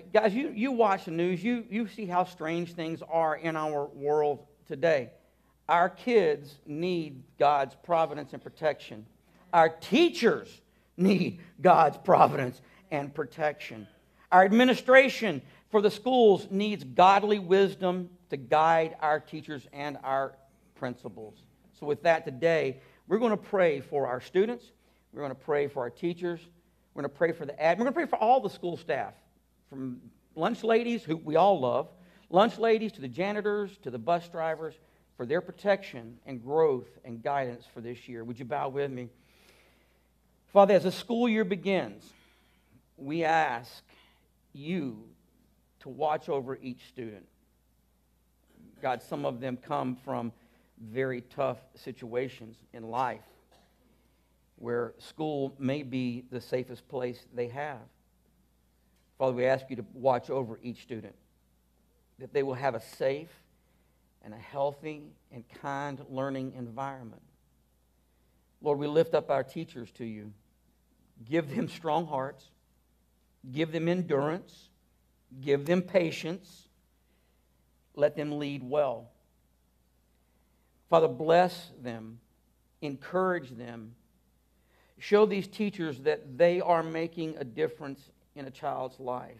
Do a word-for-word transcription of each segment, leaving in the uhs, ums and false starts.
guys, you, you watch the news, you, you see how strange things are in our world today. Our kids need God's providence and protection. Our teachers need God's providence and protection. Our administration for the schools needs godly wisdom to guide our teachers and our principals. So with that today, we're going to pray for our students. We're going to pray for our teachers. We're going to pray for the admin. We're going to pray for all the school staff, from lunch ladies, who we all love, lunch ladies to the janitors to the bus drivers, for their protection and growth and guidance for this year. Would you bow with me? Father, as the school year begins, we ask you to watch over each student. God, some of them come from very tough situations in life where school may be the safest place they have. Father, we ask you to watch over each student, that they will have a safe and a healthy and kind learning environment. Lord, we lift up our teachers to you. Give them strong hearts. Give them endurance. Give them patience. Let them lead well. Father, bless them. Encourage them. Show these teachers that they are making a difference in a child's life.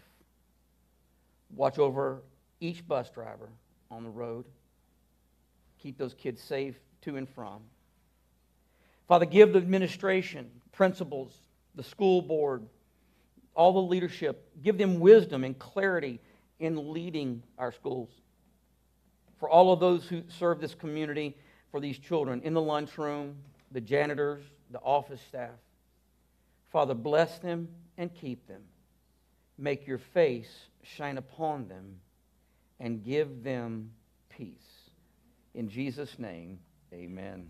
Watch over each bus driver on the road. Keep those kids safe to and from. Father, give the administration, principals, the school board, all the leadership, give them wisdom and clarity in leading our schools. For all of those who serve this community, for these children in the lunchroom, the janitors, the office staff. Father, bless them and keep them. Make your face shine upon them and give them peace. In Jesus' name, amen.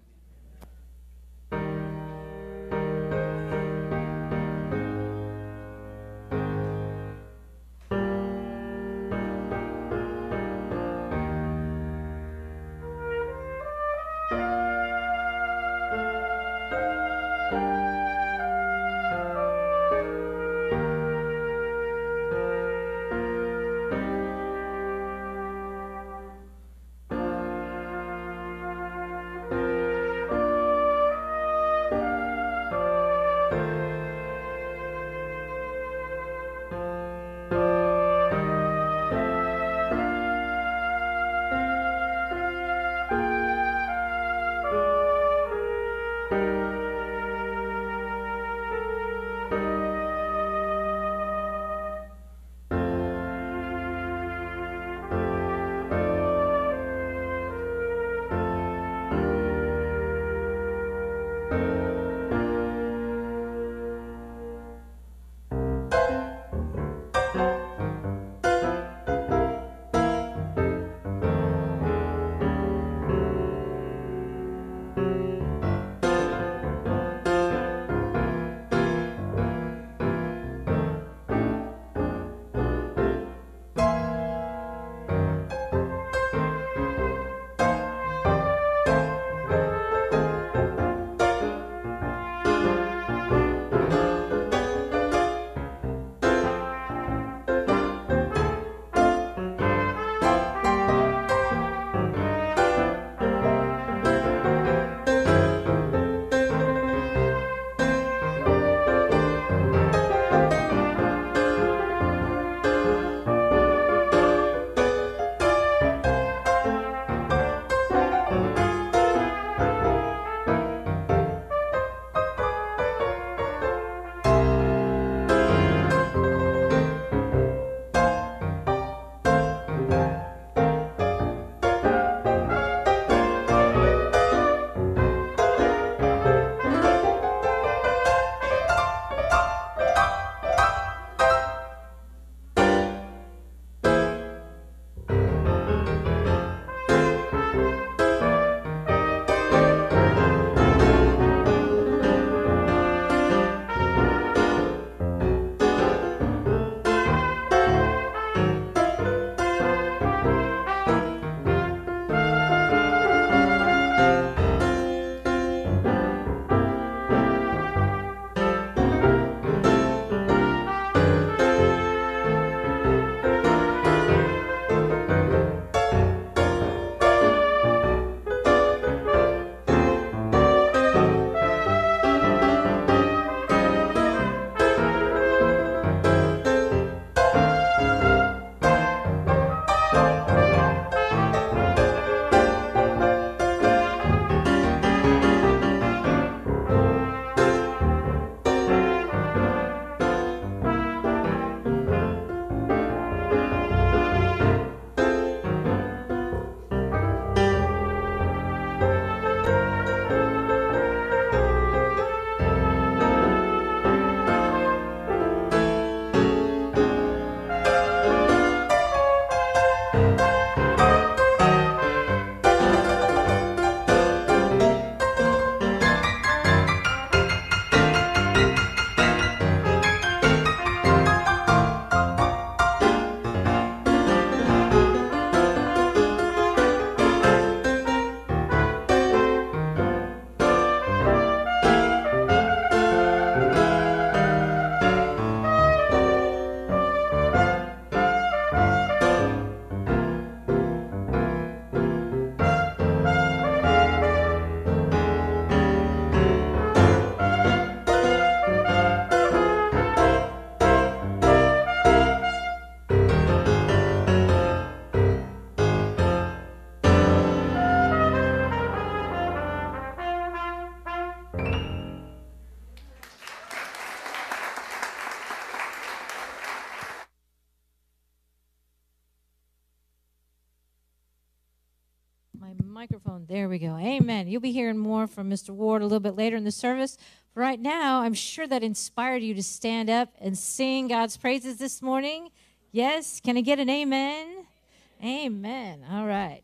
microphone. There we go. Amen. You'll be hearing more from Mister Ward a little bit later in the service. Right now, I'm sure that inspired you to stand up and sing God's praises this morning. Yes? Can I get an amen? Amen. All right.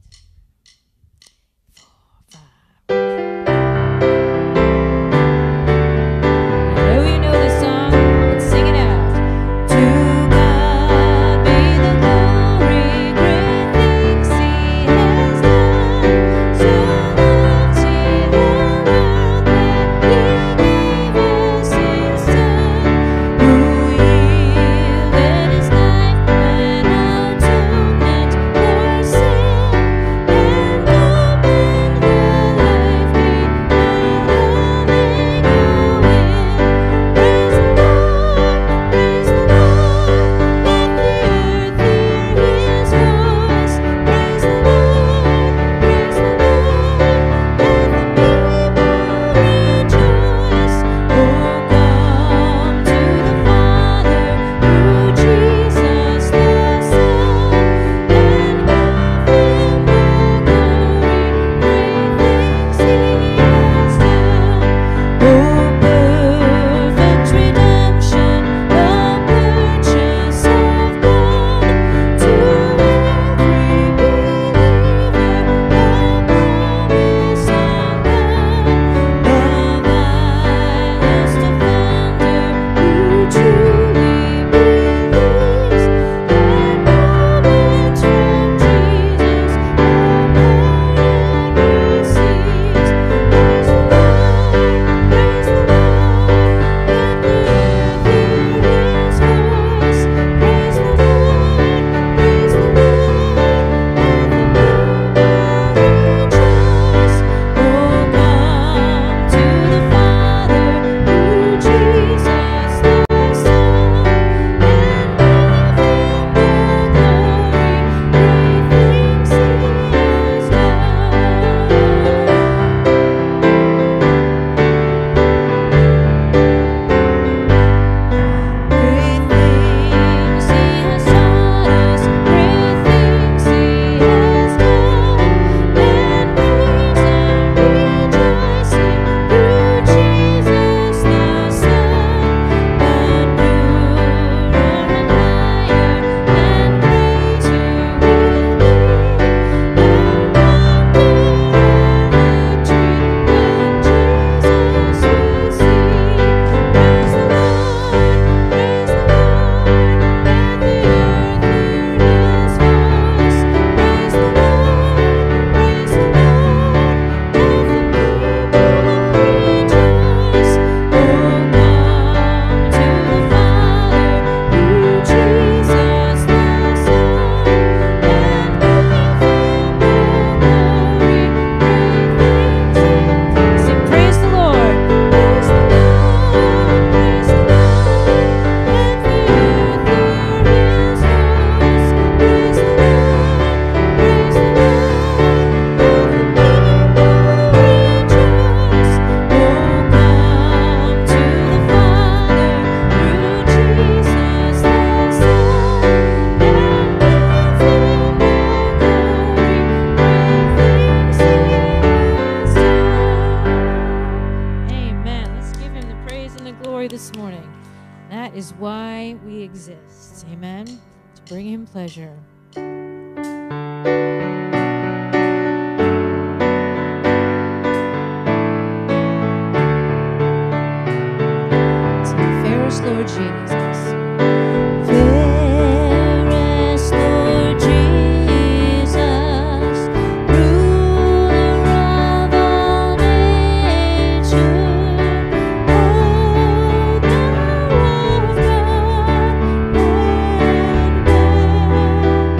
Pleasure. Fairest Lord Jesus. Fairest Lord Jesus, ruler of all nature, O thou of God and man.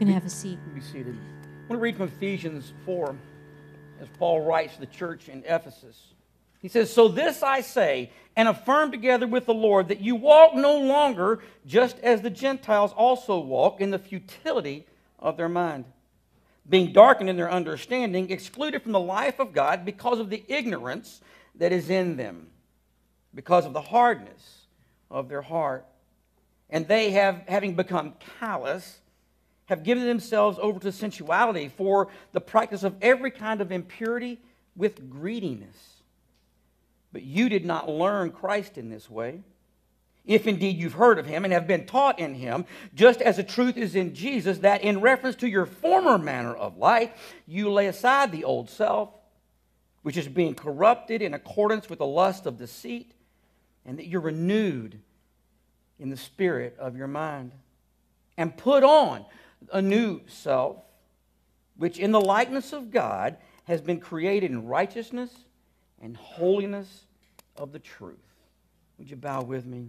can have a seat. Be seated. I want to read from Ephesians four as Paul writes to the church in Ephesus. He says, "So this I say, and affirm together with the Lord, that you walk no longer just as the Gentiles also walk in the futility of their mind, being darkened in their understanding, excluded from the life of God because of the ignorance that is in them, because of the hardness of their heart. And they have, having become callous, have given themselves over to sensuality for the practice of every kind of impurity with greediness. But you did not learn Christ in this way, if indeed you've heard of him and have been taught in him, just as the truth is in Jesus, that in reference to your former manner of life, you lay aside the old self, which is being corrupted in accordance with the lust of deceit, and that you're renewed in the spirit of your mind, and put on a new self, which in the likeness of God has been created in righteousness and holiness of the truth." Would you bow with me?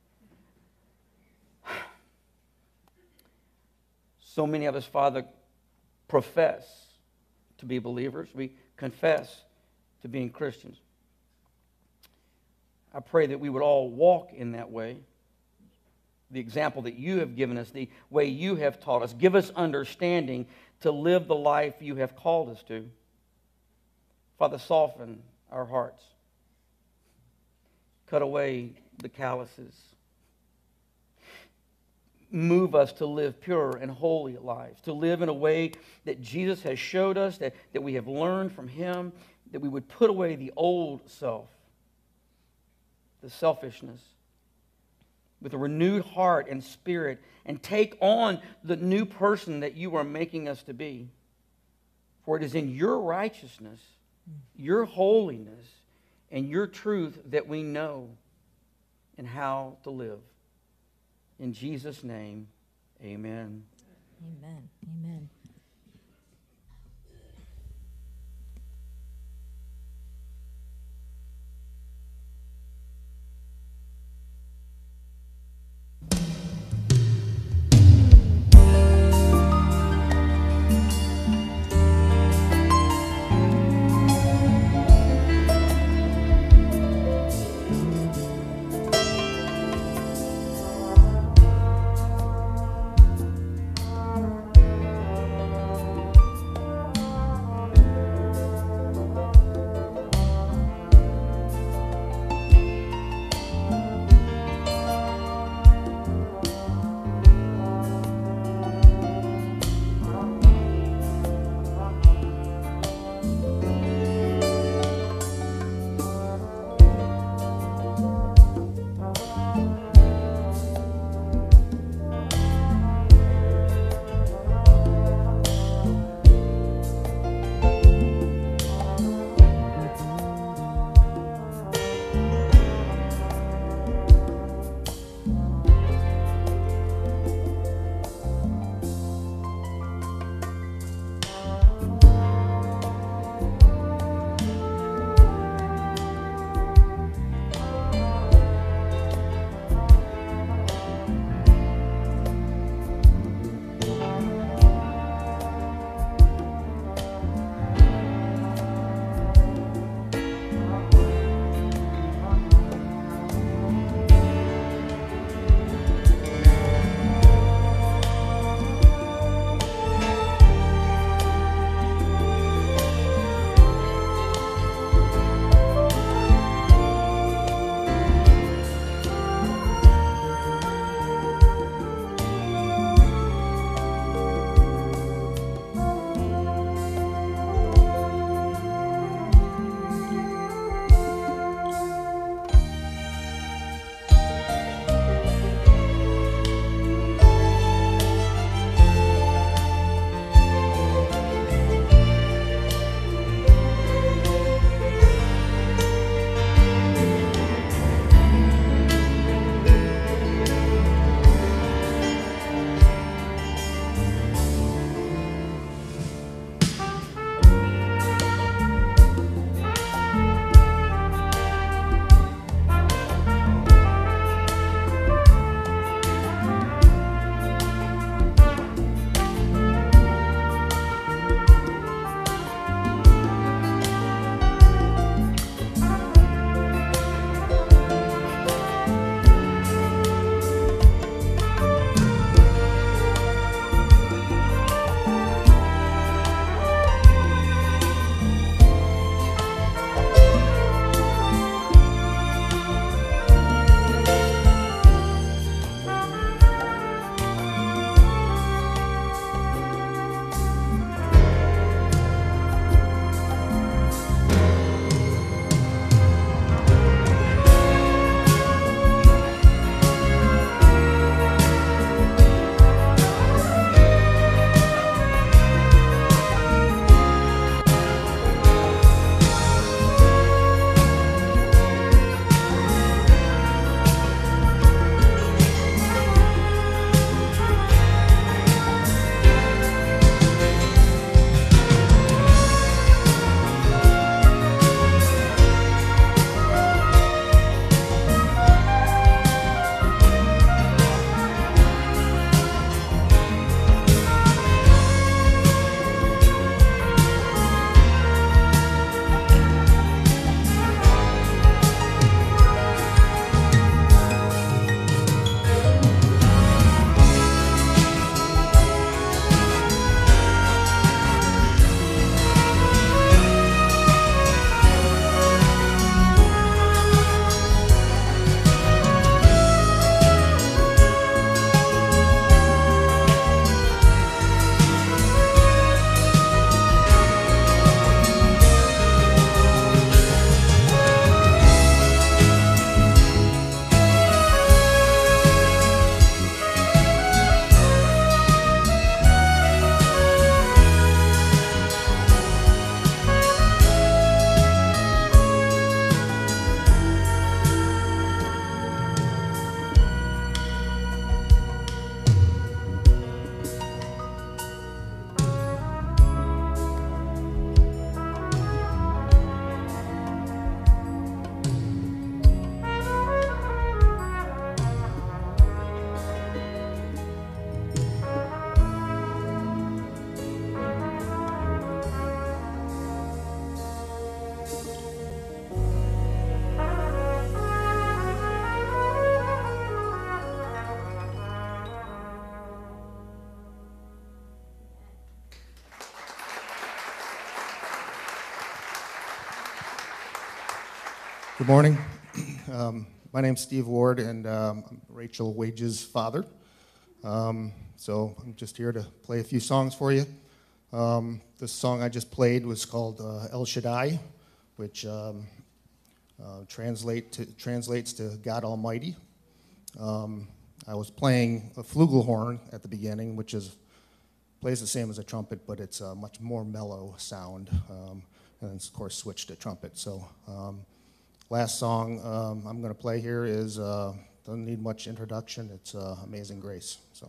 So many of us, Father, profess to be believers. We confess to being Christians. I pray that we would all walk in that way. The example that you have given us, the way you have taught us. Give us understanding to live the life you have called us to. Father, soften our hearts. Cut away the calluses. Move us to live pure and holy lives, to live in a way that Jesus has showed us, that, that we have learned from him, that we would put away the old self, the selfishness, with a renewed heart and spirit, and take on the new person that you are making us to be. For it is in your righteousness, your holiness, and your truth that we know and how to live. In Jesus' name, amen. Amen. Amen. Good morning. Um, my name's Steve Ward, and um, I'm Rachel Wage's father. Um, so I'm just here to play a few songs for you. Um, this song I just played was called uh, El Shaddai, which um, uh, translate to, translates to God Almighty. Um, I was playing a flugelhorn at the beginning, which is plays the same as a trumpet, but it's a much more mellow sound. Um, and then, of course, switched to trumpet. So. Um, Last song um, I'm going to play here is, uh, doesn't need much introduction, it's uh, Amazing Grace. So.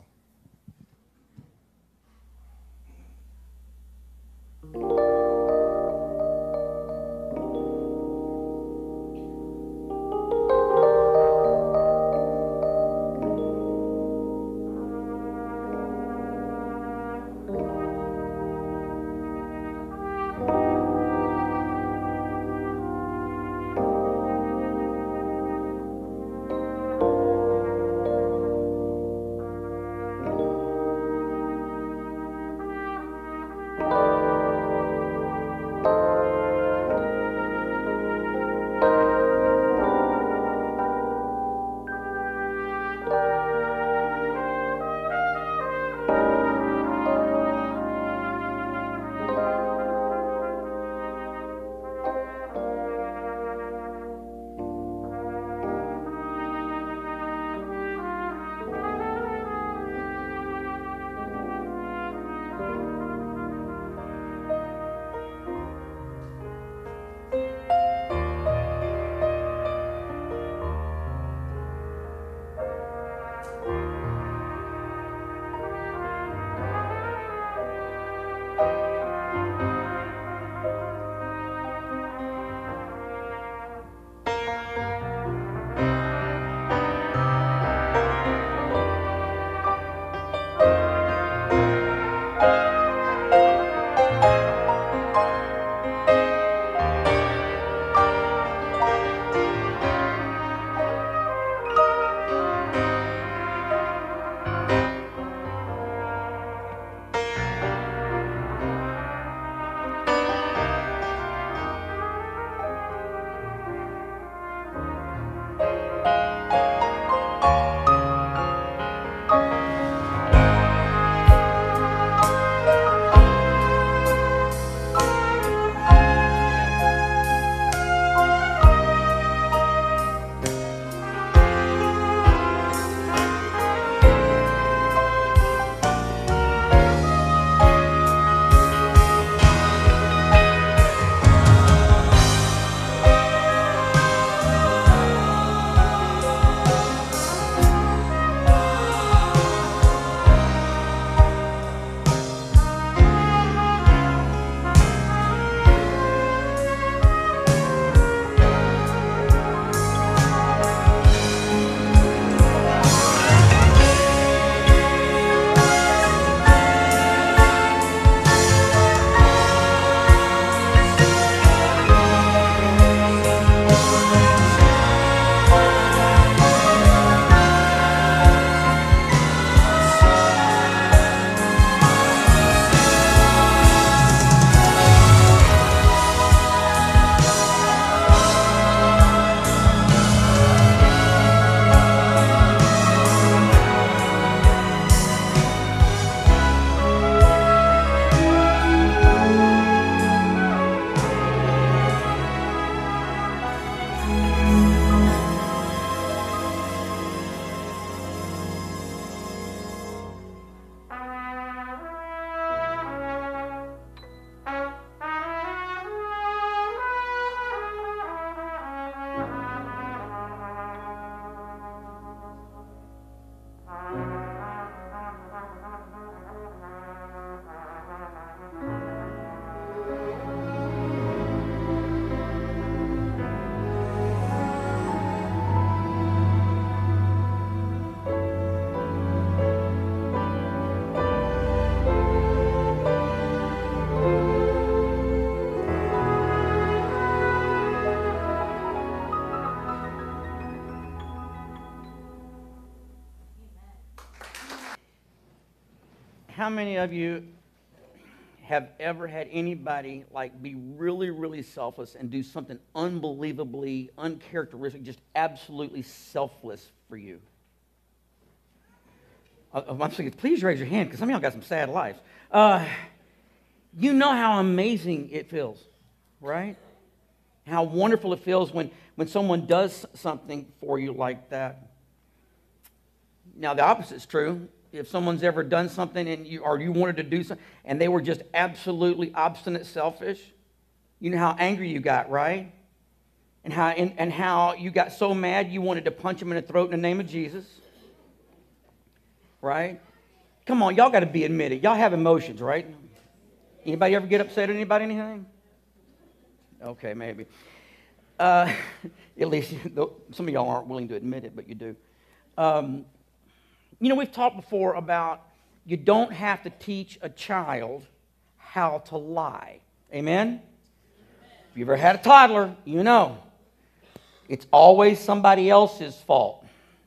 How many of you have ever had anybody like be really, really selfless and do something unbelievably, uncharacteristic, just absolutely selfless for you? I'm thinking, please raise your hand, because some of y'all got some sad lives. Uh, you know how amazing it feels, right? How wonderful it feels when, when someone does something for you like that. Now, the opposite is true. If someone's ever done something and you, or you wanted to do something, and they were just absolutely obstinate, selfish, you know how angry you got, right? And how, and, and how you got so mad you wanted to punch them in the throat in the name of Jesus. Right? Come on, y'all got to be admitted. Y'all have emotions, right? Anybody ever get upset at anybody, anything? Okay, maybe. Uh, at least some of y'all aren't willing to admit it, but you do. Um, you know, we've talked before about you don't have to teach a child how to lie. Amen? If you've ever had a toddler, you know. It's always somebody else's fault.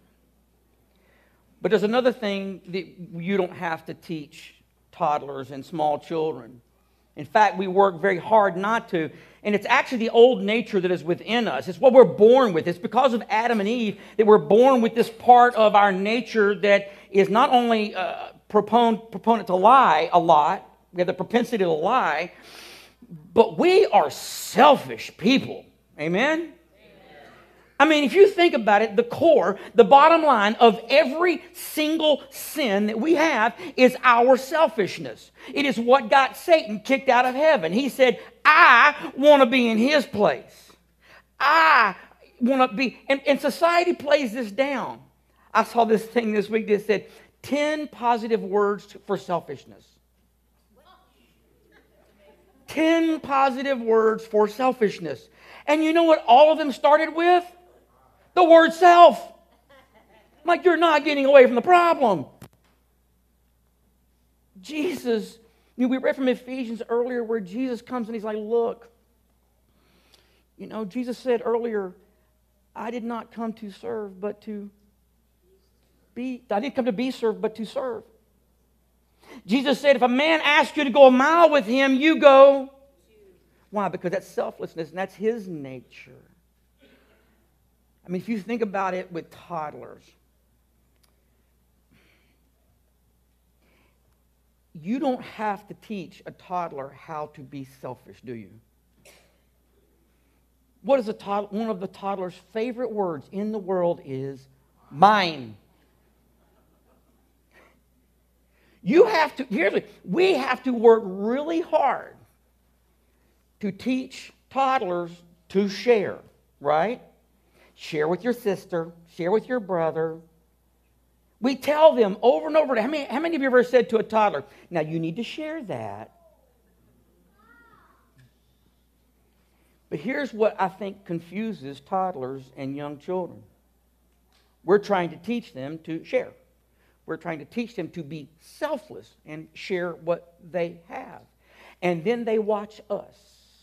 But there's another thing that you don't have to teach toddlers and small children. In fact, we work very hard not to. And it's actually the old nature that is within us. It's what we're born with. It's because of Adam and Eve that we're born with this part of our nature that is not only uh, proponent, proponent to lie a lot. We have the propensity to lie. But we are selfish people. Amen? I mean, if you think about it, the core, the bottom line of every single sin that we have is our selfishness. It is what got Satan kicked out of heaven. He said, I want to be in his place. I want to be, and, and society plays this down. I saw this thing this week that said ten positive words for selfishness. ten positive words for selfishness. And you know what all of them started with? The word self. Like, you're not getting away from the problem. Jesus, you know, we read from Ephesians earlier where Jesus comes and he's like, look, you know, Jesus said earlier, I did not come to serve, but to be, I didn't come to be served, but to serve. Jesus said, if a man asks you to go a mile with him, you go. Why? Because that's selflessness and that's his nature. I mean, if you think about it with toddlers, you don't have to teach a toddler how to be selfish, do you? What is a tod- one of the toddler's favorite words in the world is mine. You have to, here's what, we have to work really hard to teach toddlers to share, right? Share with your sister. Share with your brother. We tell them over and over. How many, how many of you ever said to a toddler, now you need to share that? But here's what I think confuses toddlers and young children. We're trying to teach them to share. We're trying to teach them to be selfless and share what they have. And then they watch us.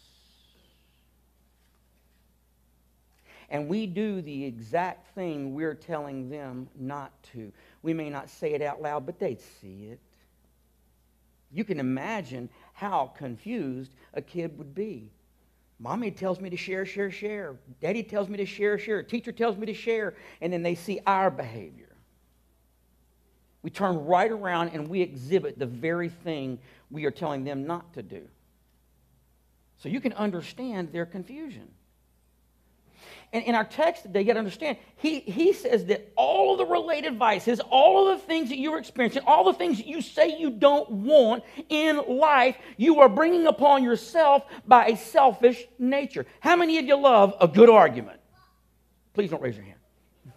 And we do the exact thing we're telling them not to. We may not say it out loud, but they'd see it. You can imagine how confused a kid would be. Mommy tells me to share, share, share. Daddy tells me to share, share. Teacher tells me to share. And then they see our behavior. We turn right around and we exhibit the very thing we are telling them not to do. So you can understand their confusion. And in our text today, you got to understand, he, he says that all of the related vices, all of the things that you're experiencing, all the things that you say you don't want in life, you are bringing upon yourself by a selfish nature. How many of you love a good argument? Please don't raise your hand.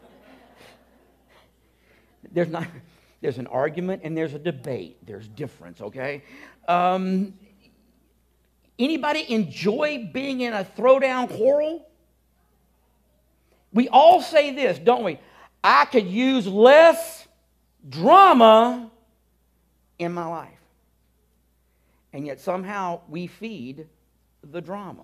There's not, there's an argument and there's a debate. There's difference, okay? Um, anybody enjoy being in a throwdown quarrel? We all say this, don't we? I could use less drama in my life. And yet somehow we feed the drama.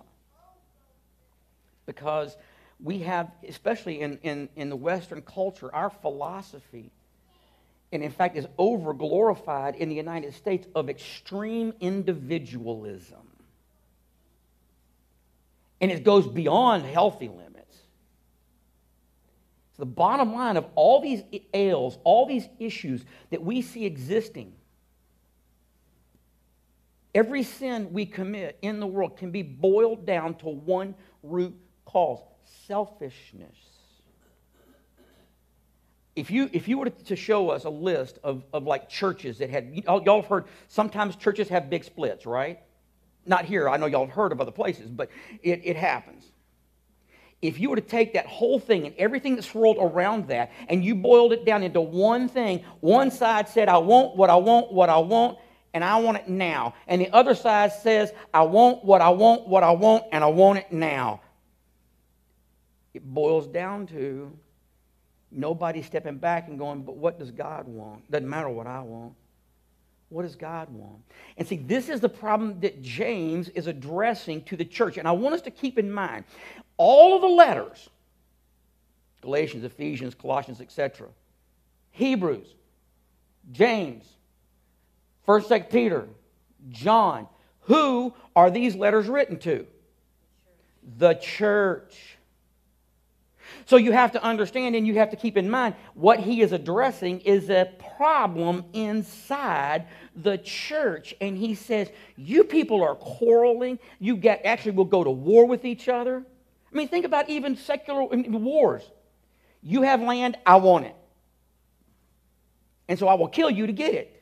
Because we have, especially in, in, in the Western culture, our philosophy and in fact is over-glorified in the United States, of extreme individualism. And it goes beyond healthy limits. So the bottom line of all these ails, all these issues that we see existing, every sin we commit in the world can be boiled down to one root cause: selfishness. If you, if you were to show us a list of, of like churches that had, y'all have heard, sometimes churches have big splits, right? Not here, I know y'all have heard of other places, but it, it happens. If you were to take that whole thing and everything that swirled around that, and you boiled it down into one thing, one side said, I want what I want, what I want, and I want it now. And the other side says, I want what I want, what I want, and I want it now. It boils down to nobody stepping back and going, but what does God want? Doesn't matter what I want. What does God want? And see, this is the problem that James is addressing to the church. And I want us to keep in mind, all of the letters, Galatians, Ephesians, Colossians, et cetera, Hebrews, James, First, Second Peter, John, who are these letters written to? The church. So you have to understand and you have to keep in mind what he is addressing is a problem inside the church. And he says, you people are quarreling. You get, actually will go to war with each other. I mean, think about even secular wars. You have land, I want it. And so I will kill you to get it.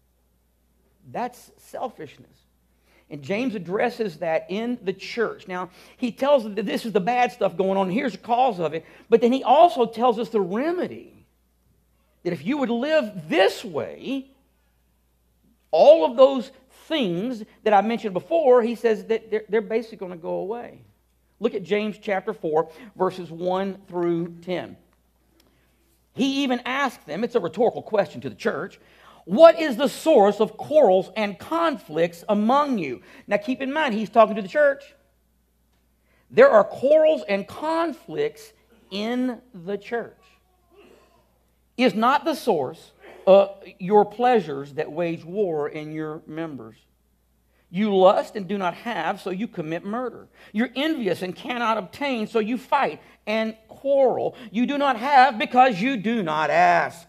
That's selfishness. And James addresses that in the church. Now, he tells us that this is the bad stuff going on. Here's the cause of it. But then he also tells us the remedy. That if you would live this way, all of those things that I mentioned before, he says that they're, they're basically going to go away. Look at James chapter four, verses one through ten. He even asked them, it's a rhetorical question to the church, what is the source of quarrels and conflicts among you? Now keep in mind, he's talking to the church. There are quarrels and conflicts in the church. Is not the source uh, your pleasures that wage war in your members? You lust and do not have, so you commit murder. You're envious and cannot obtain, so you fight and quarrel. You do not have because you do not ask.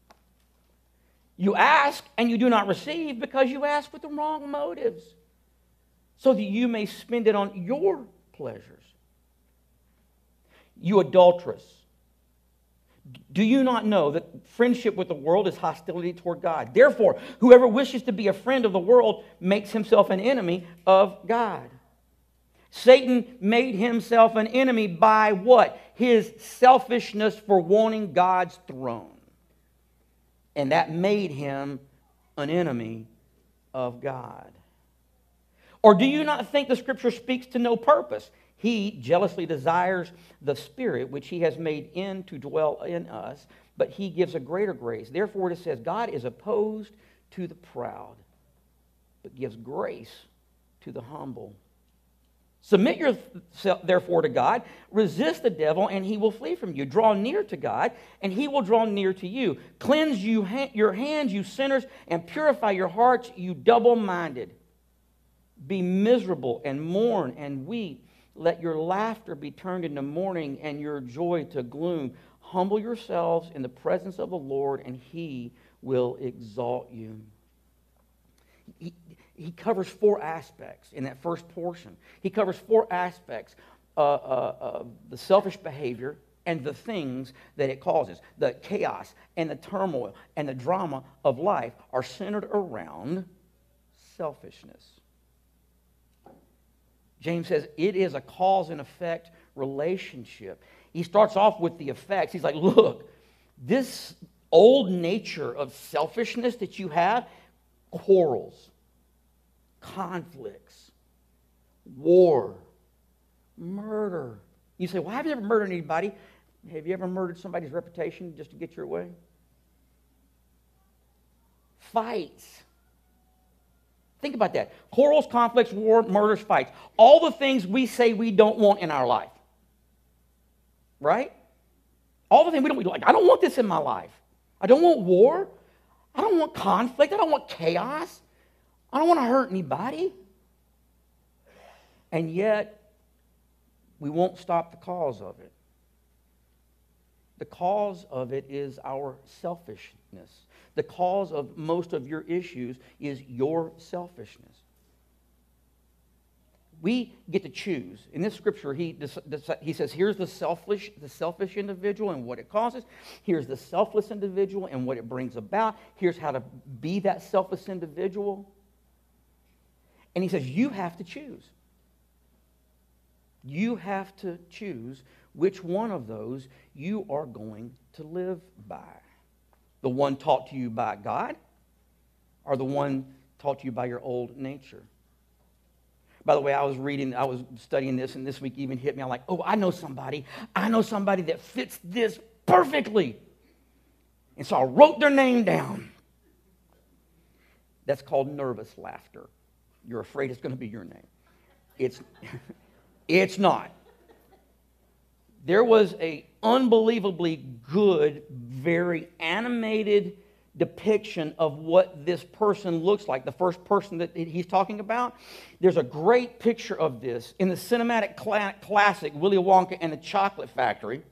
You ask and you do not receive because you ask with the wrong motives, so that you may spend it on your pleasures. You adulterous. Do you not know that friendship with the world is hostility toward God? Therefore, whoever wishes to be a friend of the world makes himself an enemy of God. Satan made himself an enemy by what? His selfishness for wanting God's throne. And that made him an enemy of God. Or do you not think the Scripture speaks to no purpose? He jealously desires the Spirit which he has made in to dwell in us, but he gives a greater grace. Therefore it says, God is opposed to the proud, but gives grace to the humble. Submit yourself, therefore, to God. Resist the devil, and he will flee from you. Draw near to God, and he will draw near to you. Cleanse you ha- your hands, you sinners, and purify your hearts, you double-minded. Be miserable and mourn and weep. Let your laughter be turned into mourning and your joy to gloom. Humble yourselves in the presence of the Lord, and he will exalt you. He, he covers four aspects in that first portion. He covers four aspects uh, uh, of the selfish behavior and the things that it causes. The chaos and the turmoil and the drama of life are centered around selfishness. James says it is a cause and effect relationship. He starts off with the effects. He's like, look, this old nature of selfishness that you have, quarrels, conflicts, war, murder. You say, well, have you ever murdered anybody? Have you ever murdered somebody's reputation just to get your way? Fights. Think about that. Quarrels, conflicts, war, murders, fights. All the things we say we don't want in our life. Right? All the things we don't like. I don't want this in my life. I don't want war. I don't want conflict. I don't want chaos. I don't want to hurt anybody. And yet, we won't stop the cause of it. The cause of it is our selfishness. The cause of most of your issues is your selfishness. We get to choose. In this scripture, he, he says, here's the selfish, the selfish individual and what it causes. Here's the selfless individual and what it brings about. Here's how to be that selfless individual. And he says, you have to choose. You have to choose which one of those you are going to live by. The one taught to you by God, or the one taught to you by your old nature. By the way, I was reading, I was studying this, and this week even hit me. I'm like, oh, I know somebody. I know somebody that fits this perfectly. And so I wrote their name down. That's called nervous laughter. You're afraid it's going to be your name. It's, it's not. There was an unbelievably good, very animated depiction of what this person looks like, the first person that he's talking about. There's a great picture of this in the cinematic cla- classic, Willy Wonka and the Chocolate Factory.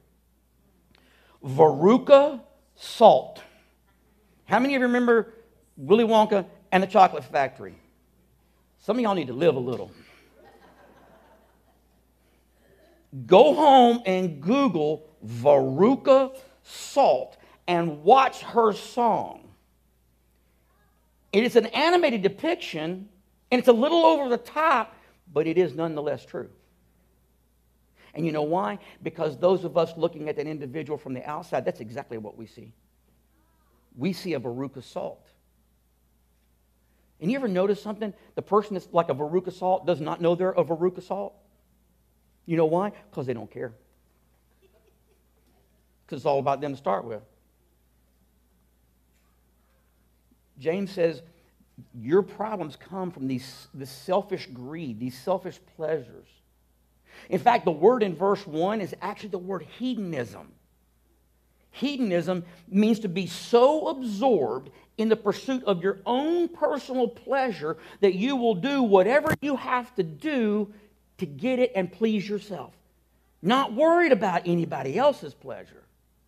Veruca Salt. How many of you remember Willy Wonka and the Chocolate Factory? Some of y'all need to live a little. Go home and Google Veruca Salt and watch her song. It is an animated depiction, and it's a little over the top, but it is nonetheless true. And you know why? Because those of us looking at that individual from the outside, that's exactly what we see. We see a Veruca Salt. And you ever notice something? The person that's like a Veruca Salt does not know they're a Veruca Salt. You know why? Because they don't care. Because it's all about them to start with. James says, your problems come from these, this selfish greed, these selfish pleasures. In fact, the word in verse one is actually the word hedonism. Hedonism means to be so absorbed in the pursuit of your own personal pleasure that you will do whatever you have to do to get it and please yourself. Not worried about anybody else's pleasure.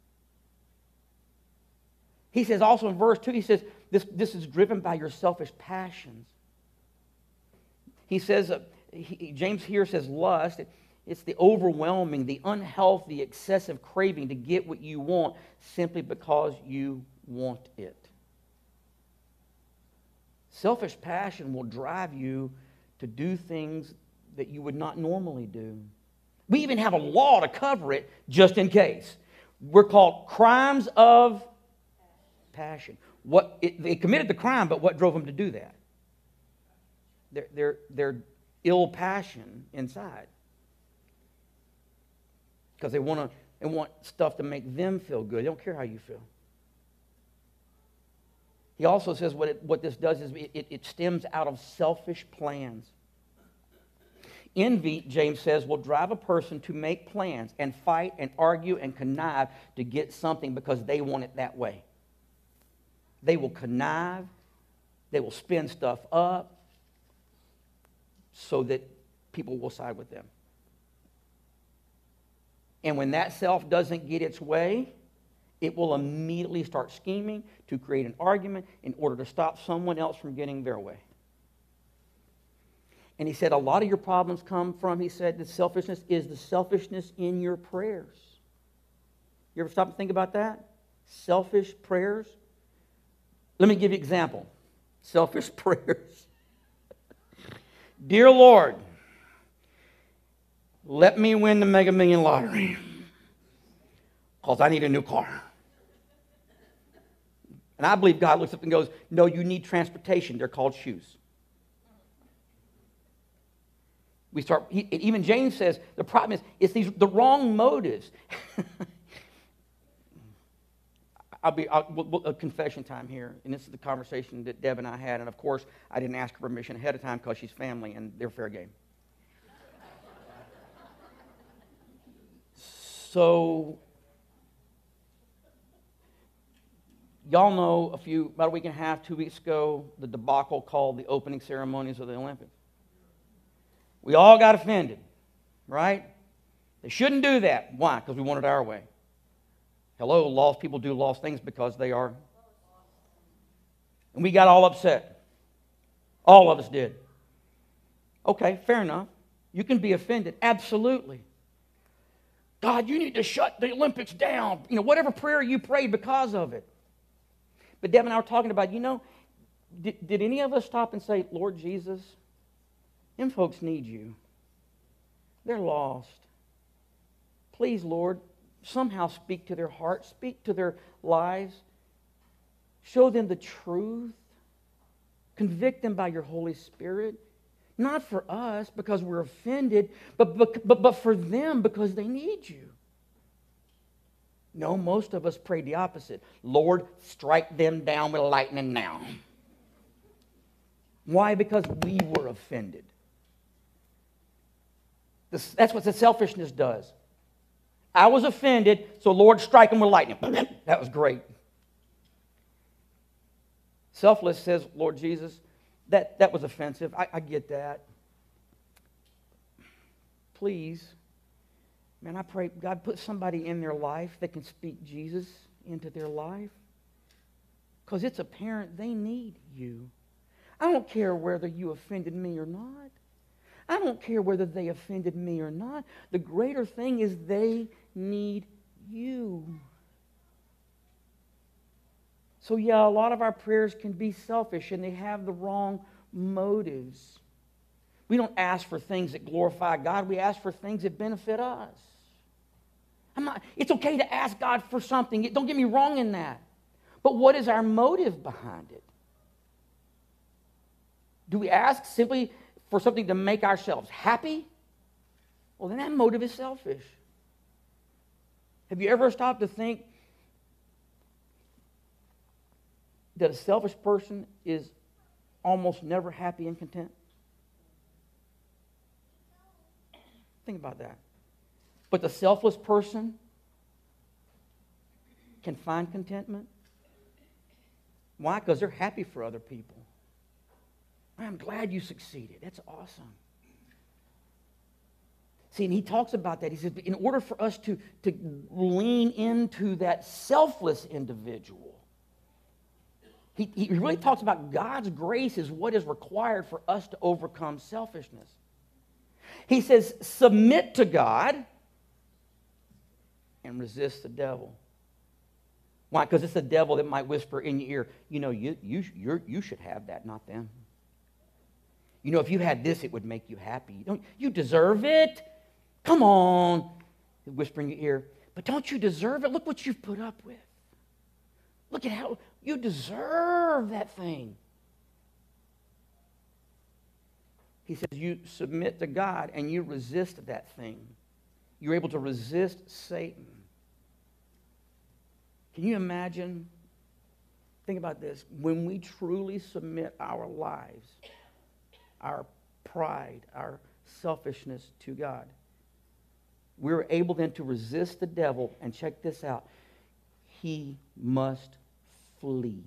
He says also in verse two, he says, this, this is driven by your selfish passions. He says, uh, he, James here says lust. It, it's the overwhelming, the unhealthy, excessive craving to get what you want simply because you want it. Selfish passion will drive you to do things that you would not normally do. We even have a law to cover it just in case. We're called crimes of passion. What it, they committed the crime, but what drove them to do that? Their, their, their ill passion inside. Because they want to, they want stuff to make them feel good. They don't care how you feel. He also says what, it, what this does is it, it stems out of selfish plans. Envy, James says, will drive a person to make plans and fight and argue and connive to get something because they want it that way. They will connive. They will spin stuff up so that people will side with them. And when that self doesn't get its way, it will immediately start scheming to create an argument in order to stop someone else from getting their way. And he said a lot of your problems come from, he said, the selfishness is the selfishness in your prayers. You ever stop and think about that? Selfish prayers? Let me give you an example. Selfish prayers. Dear Lord, let me win the Mega Million lottery because I need a new car. And I believe God looks up and goes, no, you need transportation. They're called shoes. We start, he, even James says, the problem is, it's these the wrong motives. I'll be, I'll, we'll, we'll, a confession time here, and this is the conversation that Deb and I had, and of course, I didn't ask her permission ahead of time because she's family, and they're fair game. So, Y'all know a few, about a week and a half, two weeks ago, the debacle called the opening ceremonies of the Olympics. We all got offended, right? They shouldn't do that. Why? Because we want it our way. Hello, lost people do lost things because they are. And we got all upset. All of us did. Okay, fair enough. You can be offended. Absolutely. God, you need to shut the Olympics down. You know, whatever prayer you prayed because of it. But Deb and I were talking about, you know, did, did any of us stop and say, Lord Jesus, them folks need you. They're lost. Please, Lord, somehow speak to their hearts, speak to their lives. Show them the truth. Convict them by your Holy Spirit. Not for us because we're offended, but, but, but, but for them because they need you. No, most of us prayed the opposite. Lord, strike them down with lightning now. Why? Because we were offended. This, that's what the selfishness does. I was offended, so Lord, strike them with lightning. That was great. Selfless says, Lord Jesus, that, that was offensive. I, I get that. Please, man, I pray, God, put somebody in their life that can speak Jesus into their life. Because it's apparent they need you. I don't care whether you offended me or not. I don't care whether they offended me or not. The greater thing is they need you. So yeah, a lot of our prayers can be selfish and they have the wrong motives. We don't ask for things that glorify God. We ask for things that benefit us. I'm not, it's okay to ask God for something. Don't get me wrong in that. But what is our motive behind it? Do we ask simply for something to make ourselves happy? Well, then that motive is selfish. Have you ever stopped to think that a selfish person is almost never happy and content? Think about that. But the selfless person can find contentment. Why? Because they're happy for other people. I'm glad you succeeded. That's awesome. See, and he talks about that. He says, in order for us to, to lean into that selfless individual, he, he really talks about God's grace is what is required for us to overcome selfishness. He says, submit to God and resist the devil. Why? Because it's the devil that might whisper in your ear, you know, you, you, you're, you should have that, not them. You know, if you had this, it would make you happy. You, don't, you deserve it. Come on. He'll whisper in your ear, but don't you deserve it? Look what you've put up with. Look at how you deserve that thing. He says you submit to God and you resist that thing. You're able to resist Satan. Can you imagine? Think about this. When we truly submit our lives, our pride, our selfishness to God, we're able then to resist the devil. And check this out. He must flee.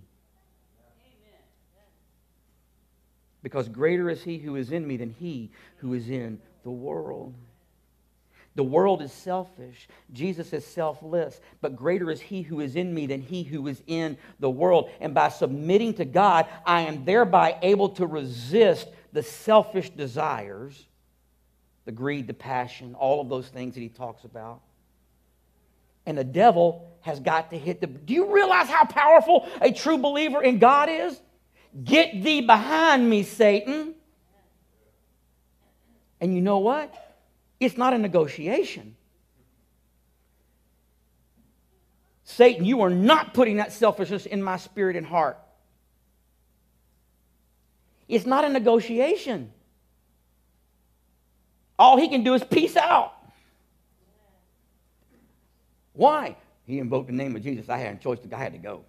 Because greater is he who is in me than he who is in the world. The world is selfish. Jesus is selfless. But greater is he who is in me than he who is in the world. And by submitting to God, I am thereby able to resist the selfish desires, the greed, the passion, all of those things that he talks about. And the devil has got to hit the... Do you realize how powerful a true believer in God is? Get thee behind me, Satan. And you know what? It's not a negotiation. Satan, you are not putting that selfishness in my spirit and heart. It's not a negotiation. All he can do is peace out. Why? He invoked the name of Jesus. I had a choice. I had to go.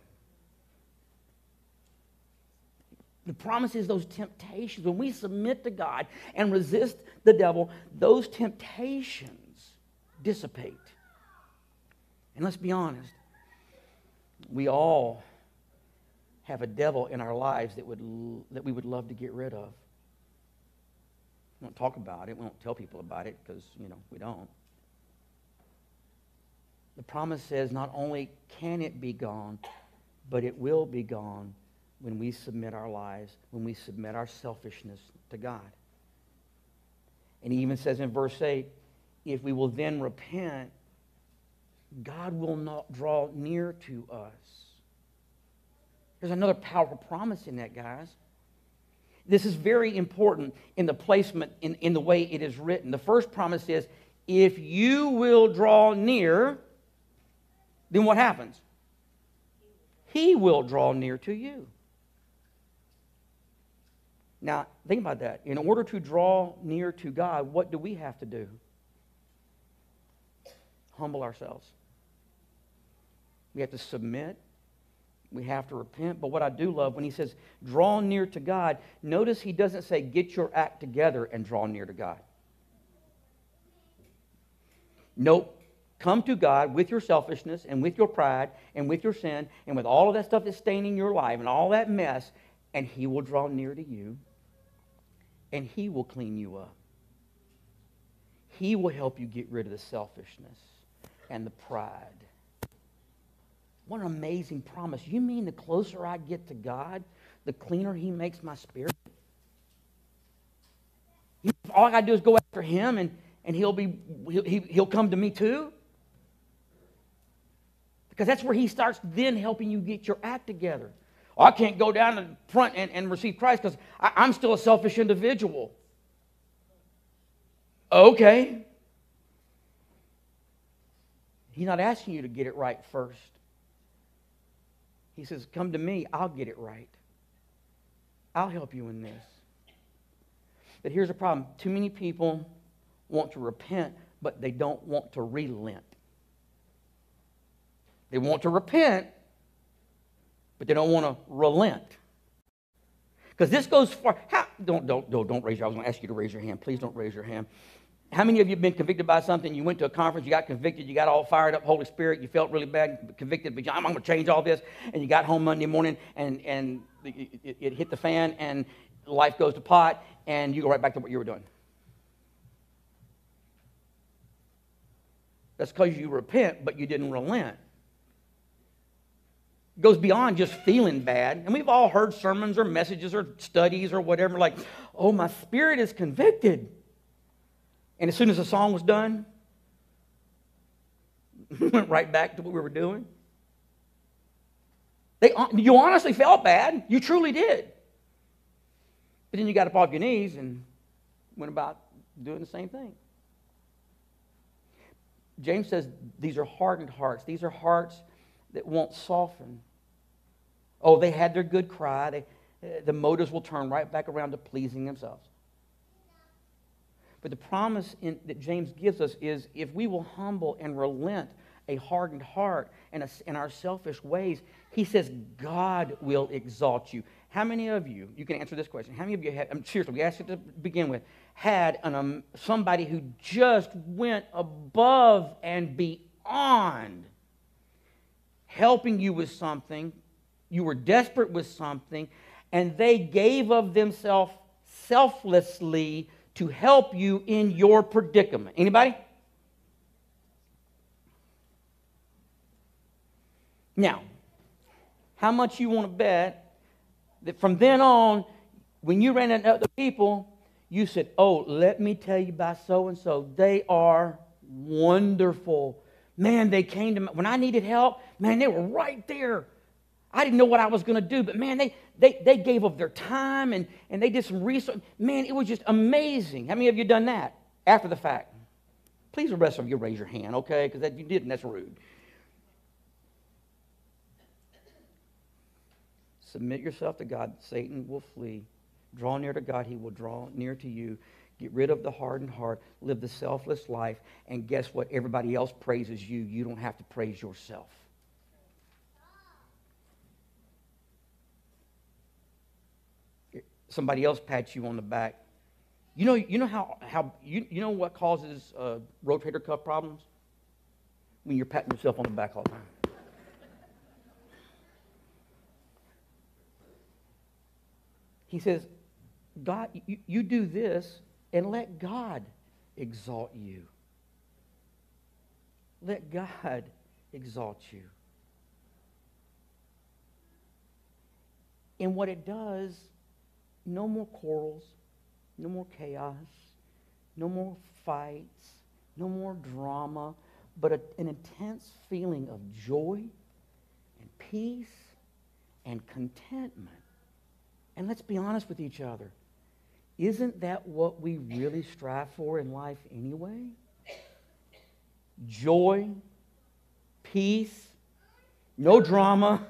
The promise is those temptations. When we submit to God and resist the devil, those temptations dissipate. And let's be honest, we all have a devil in our lives that would that we would love to get rid of. We don't talk about it. We don't tell people about it because, you know, we don't. The promise says not only can it be gone, but it will be gone when we submit our lives, when we submit our selfishness to God. And he even says in verse eight, if we will then repent, God will not draw near to us. There's another powerful promise in that, guys. This is very important in the placement, in, in the way it is written. The first promise is, if you will draw near, then what happens? He will draw near to you. Now, think about that. In order to draw near to God, what do we have to do? Humble ourselves. We have to submit. We have to repent. But what I do love, when he says, draw near to God, notice he doesn't say, get your act together and draw near to God. Nope. Come to God with your selfishness and with your pride and with your sin and with all of that stuff that's staining your life and all that mess, and he will draw near to you, and he will clean you up. He will help you get rid of the selfishness and the pride. What an amazing promise. You mean the closer I get to God, the cleaner he makes my spirit? All I got to do is go after him, and, and he'll, be, he'll, he'll come to me too? Because that's where he starts then helping you get your act together. Oh, I can't go down to the front and, and receive Christ because I'm still a selfish individual. Okay. He's not asking you to get it right first. He says, come to me, I'll get it right. I'll help you in this. But here's the problem. Too many people want to repent, but they don't want to relent. They want to repent, but they don't want to relent. Because this goes far. How, don't, don't, don't, don't raise your, I was going to ask you to raise your hand. Please don't raise your hand. How many of you have been convicted by something? You went to a conference, you got convicted, you got all fired up, Holy Spirit, you felt really bad, convicted, but I'm going to change all this, and you got home Monday morning, and, and it, it, it hit the fan, and life goes to pot, and you go right back to what you were doing. That's because you repent, but you didn't relent. It goes beyond just feeling bad. And we've all heard sermons or messages or studies or whatever, like, oh, my spirit is convicted. And as soon as the song was done, we went right back to what we were doing. They, you honestly felt bad. You truly did. But then you got up off your knees and went about doing the same thing. James says these are hardened hearts. These are hearts that won't soften. Oh, they had their good cry. They, the motives will turn right back around to pleasing themselves. But the promise in, that James gives us is if we will humble and relent a hardened heart and, a, and our selfish ways, he says God will exalt you. How many of you, you can answer this question, how many of you had, I'm seriously, we asked you to begin with, had an, um, somebody who just went above and beyond helping you with something, you were desperate with something, and they gave of themselves selflessly to help you in your predicament? Anybody? Now, how much you want to bet that from then on, when you ran into other people, you said, oh, let me tell you about so-and-so. They are wonderful. Man, they came to me. When I needed help, man, they were right there. I didn't know what I was going to do, but man, they, they, they gave of their time and, and they did some research. Man, it was just amazing. How many of you done that after the fact? Please, the rest of you raise your hand, okay? Because if you didn't, that's rude. Submit yourself to God. Satan will flee. Draw near to God. He will draw near to you. Get rid of the hardened heart. Live the selfless life. And guess what? Everybody else praises you. You don't have to praise yourself. Somebody else pats you on the back. You know, you know how, how you, you know what causes uh, rotator cuff problems? When you're patting yourself on the back all the time. He says, God, you, you do this and let God exalt you. Let God exalt you. And what it does, no more quarrels, no more chaos, no more fights, no more drama, but a, an intense feeling of joy and peace and contentment. And let's be honest with each other. Isn't that what we really strive for in life anyway? Joy, peace, no drama,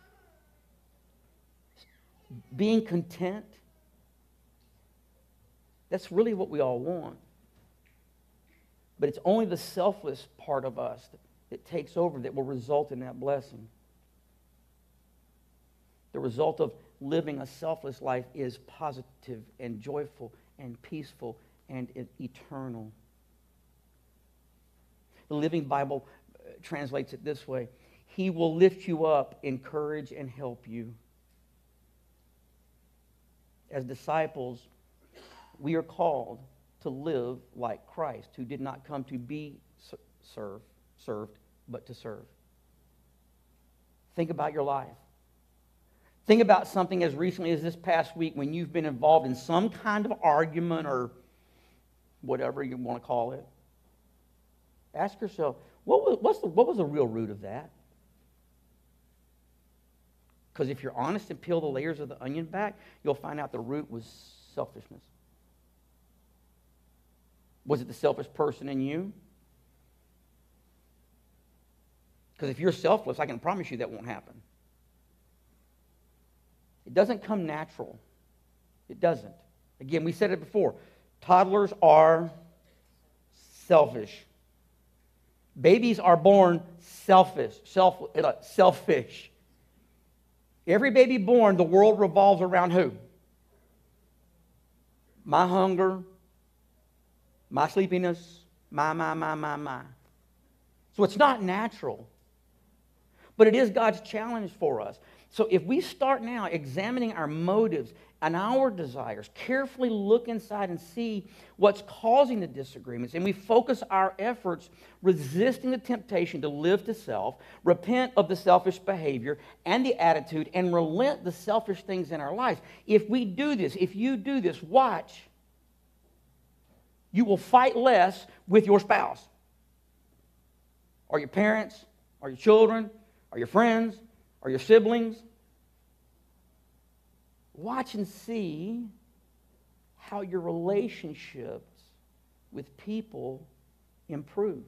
being content. That's really what we all want. But it's only the selfless part of us that, that takes over that will result in that blessing. The result of living a selfless life is positive and joyful and peaceful and eternal. The Living Bible translates it this way: He will lift you up, encourage, and help you. As disciples, we are called to live like Christ, who did not come to be served, served, but to serve. Think about your life. Think about something as recently as this past week when you've been involved in some kind of argument or whatever you want to call it. Ask yourself, what was, what's the, what was the real root of that? Because if you're honest and peel the layers of the onion back, you'll find out the root was selfishness. Was it the selfish person in you? Because if you're selfless, I can promise you that won't happen. It doesn't come natural. It doesn't. Again, we said it before. Toddlers are selfish. Babies are born selfish. Self, selfish. Every baby born, the world revolves around who? My hunger, my sleepiness, my, my, my, my, my. So it's not natural. But it is God's challenge for us. So if we start now examining our motives and our desires, carefully look inside and see what's causing the disagreements, and we focus our efforts resisting the temptation to live to self, repent of the selfish behavior and the attitude, and relent the selfish things in our lives. If we do this, if you do this, watch. You will fight less with your spouse, or your parents, or your children, or your friends, or your siblings. Watch and see how your relationships with people improve.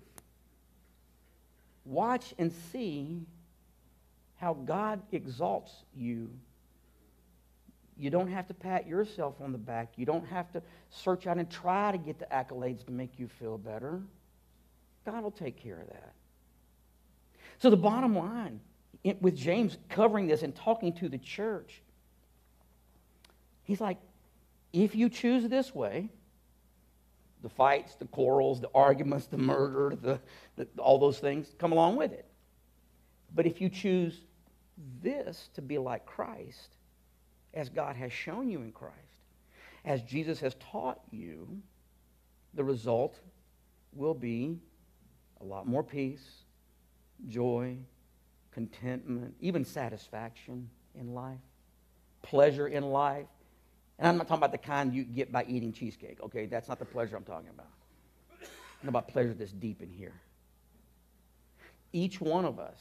Watch and see how God exalts you. You don't have to pat yourself on the back. You don't have to search out and try to get the accolades to make you feel better. God will take care of that. So the bottom line, it, with James covering this and talking to the church, he's like, if you choose this way, the fights, the quarrels, the arguments, the murder, the, the all those things come along with it. But if you choose this to be like Christ, as God has shown you in Christ, as Jesus has taught you, the result will be a lot more peace, joy, contentment, even satisfaction in life, pleasure in life. And I'm not talking about the kind you get by eating cheesecake, okay? That's not the pleasure I'm talking about. I'm talking about pleasure that's deep in here. Each one of us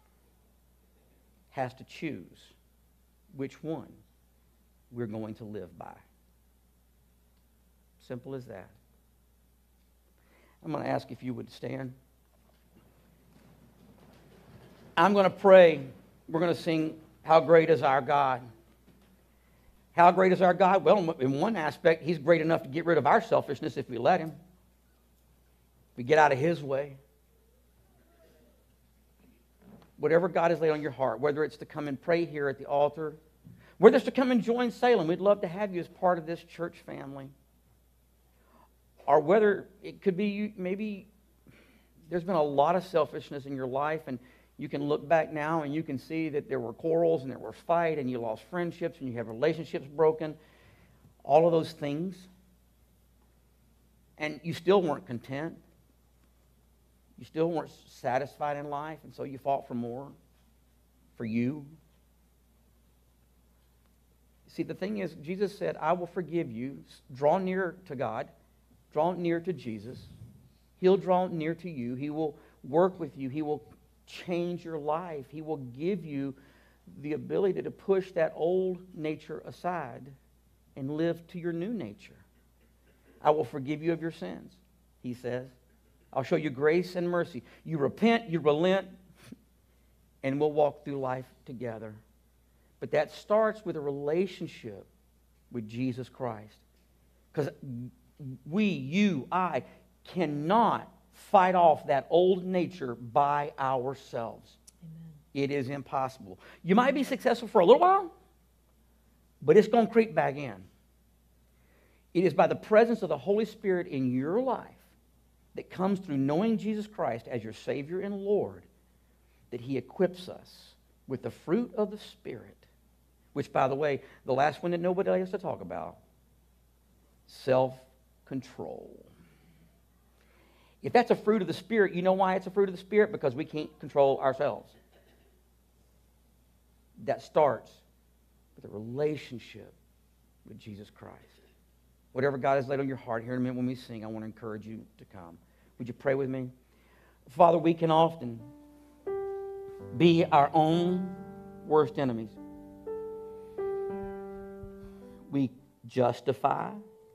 has to choose which one we're going to live by. Simple as that. I'm going to ask if you would stand. I'm going to pray. We're going to sing, How Great Is Our God. How great is our God? Well, in one aspect, He's great enough to get rid of our selfishness if we let Him. If we get out of His way. Whatever God has laid on your heart, whether it's to come and pray here at the altar, whether it's to come and join Salem, we'd love to have you as part of this church family. Or whether it could be you, maybe there's been a lot of selfishness in your life and You can look back now and you can see that there were quarrels and there were fight and you lost friendships and you have relationships broken. All of those things. And you still weren't content. You still weren't satisfied in life, and so you fought for more, for you. See, the thing is, Jesus said, I will forgive you. Draw near to God. Draw near to Jesus. He'll draw near to you. He will work with you. He will change your life. He will give you the ability to push that old nature aside and live to your new nature. I will forgive you of your sins, he says. I'll show you grace and mercy. You repent, you relent, and we'll walk through life together. But that starts with a relationship with Jesus Christ. Because we, you, I, cannot fight off that old nature by ourselves. Amen. It is impossible. You might be successful for a little while, but it's going to creep back in. It is by the presence of the Holy Spirit in your life that comes through knowing Jesus Christ as your Savior and Lord that He equips us with the fruit of the Spirit, which, by the way, the last one that nobody likes to talk about, self-control. If that's a fruit of the Spirit, you know why it's a fruit of the Spirit? Because we can't control ourselves. That starts with a relationship with Jesus Christ. Whatever God has laid on your heart, here in a minute when we sing, I want to encourage you to come. Would you pray with me? Father, we can often be our own worst enemies. We justify.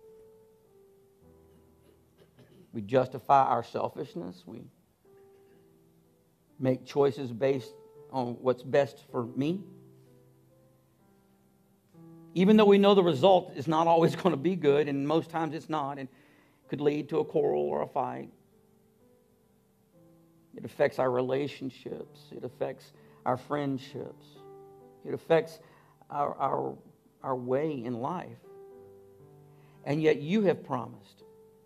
We justify our selfishness. We make choices based on what's best for me. Even though we know the result is not always going to be good, and most times it's not, and could lead to a quarrel or a fight. It affects our relationships. It affects our friendships. It affects our, our, our way in life. And yet you have promised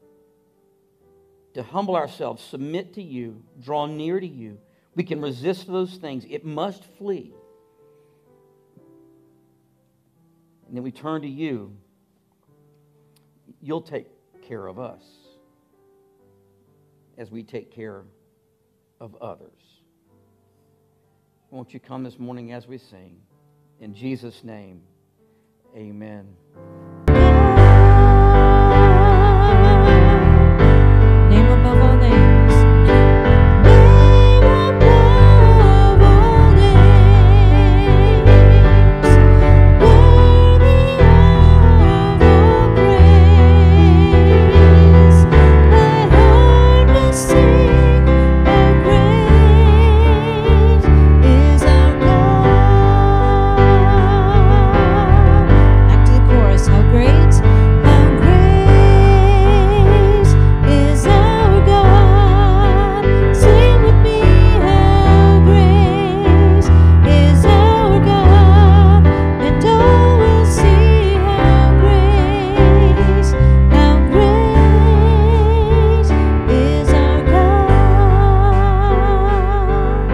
to humble ourselves, submit to you, draw near to you. We can resist those things. It must flee. And then we turn to you. You'll take care of us as we take care of others. Won't you come this morning as we sing? In Jesus' name, amen. Name above all names. Name above all names. Worthy of all praise. My heart will sing, how great is our God. Back to the chorus. How great, how great is our God. Sing with me, how great is our God. And all will see how great, how great is our God.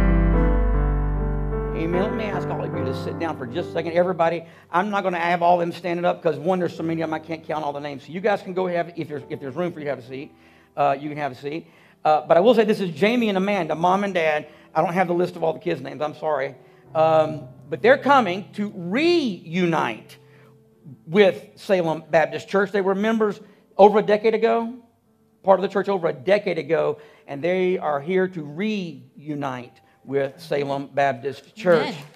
Amen. Let me ask all of you to sit down for just a second. Everybody, I'm not going to have all of them standing up because, one, there's so many of them I can't count all the names. So you guys can go have, if there's, if there's room for you to have a seat, uh, you can have a seat. Uh, but I will say this is Jamie and Amanda, mom and dad. I don't have the list of all the kids' names. I'm sorry. Um, but they're coming to reunite with Salem Baptist Church. They were members over a decade ago, part of the church over a decade ago, and they are here to reunite with Salem Baptist Church. Amen.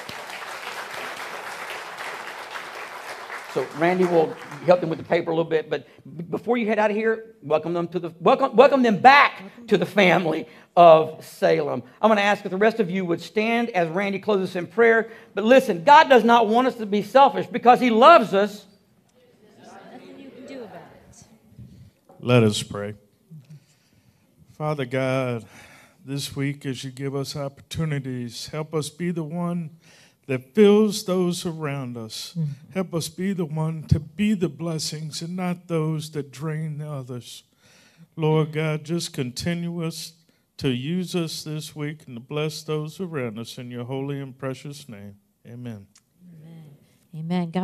So Randy will help them with the paper a little bit, but b- before you head out of here, welcome them to the welcome welcome them back to the family of Salem. I'm going to ask if the rest of you would stand as Randy closes in prayer. But listen, God does not want us to be selfish because He loves us. There's nothing you can do about it. Let us pray. Father God, this week as you give us opportunities, help us be the one that fills those around us. Mm-hmm. Help us be the one to be the blessings and not those that drain others. Lord God, just continue us to use us this week and to bless those around us in your holy and precious name. Amen. Amen. Amen. God